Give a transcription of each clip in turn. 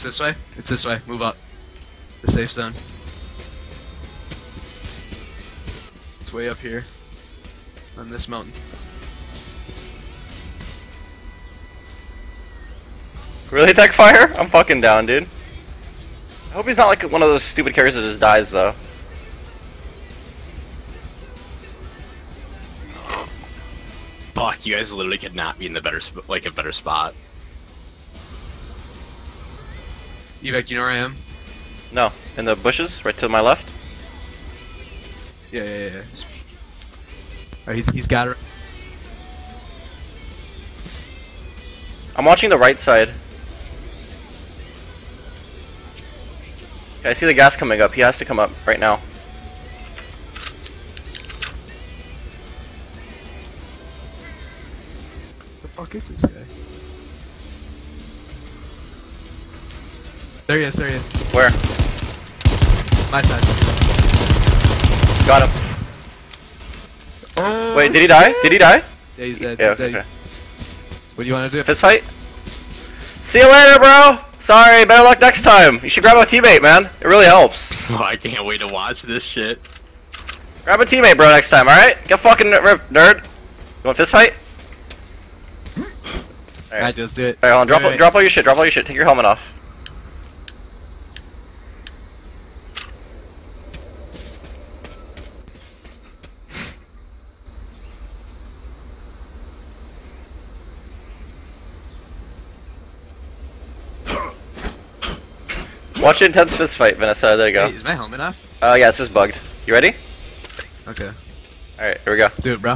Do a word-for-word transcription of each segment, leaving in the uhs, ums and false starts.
It's this way. It's this way. Move up. The safe zone. It's way up here. On this mountain. Really, Tech Fire? I'm fucking down, dude. I hope he's not like one of those stupid characters that just dies, though. Fuck, you guys literally could not be in the better, sp like a better spot. Evac, you know where I am? No, in the bushes, right to my left. Yeah, yeah, yeah. Alright, he's, he's got it. I'm watching the right side. Okay, I see the gas coming up. He has to come up right now. The fuck is this guy? There he is, there he is. Where? My side. Got him. Oh, Wait, did he die? Did he die? Yeah, he's dead. Yeah, he's dead. okay. What do you want to do? Fist fight? See you later, bro! Sorry, better luck next time. You should grab a teammate, man. It really helps. Oh, I can't wait to watch this shit. Grab a teammate, bro, next time, alright? Get fucking ripped, nerd. You want fist fight? Alright, let's do it. Alright, hold on. Drop, Wait, wait. drop all your shit. Drop all your shit. Take your helmet off. Watch the intense fist fight, Vanessa. There you go. Hey, is my helmet off? Uh, yeah, it's just bugged. You ready? Okay. Alright, here we go. Let's do it, bro.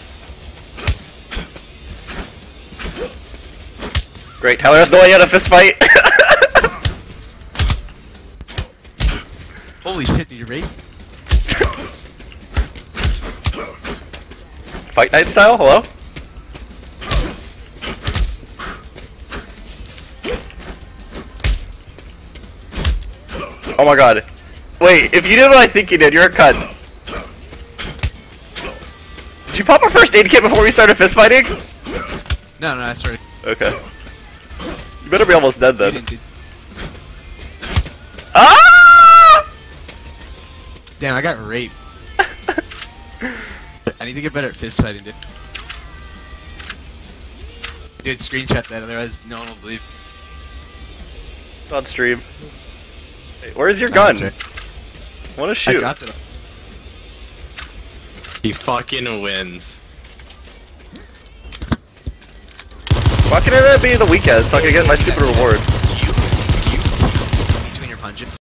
Great. Tyler has no idea how to fist fight. Holy shit, did you rate? Fight night style? Hello? Oh my god. Wait, if you did what I think you did, you're a cunt. Did you pop a first aid kit before we started fist fighting? No, no, I started. Okay. You better be almost dead You then. didn't do- Ah! Damn, I got raped. I need to get better at fist fighting, dude. Dude, screenshot that, otherwise no one will believe. On stream. Hey, where's your Oh, gun? that's right. I wanna I shoot. dropped it. He fucking wins. Why can't it be the weekend so I can get my stupid reward? You, you, between your punches.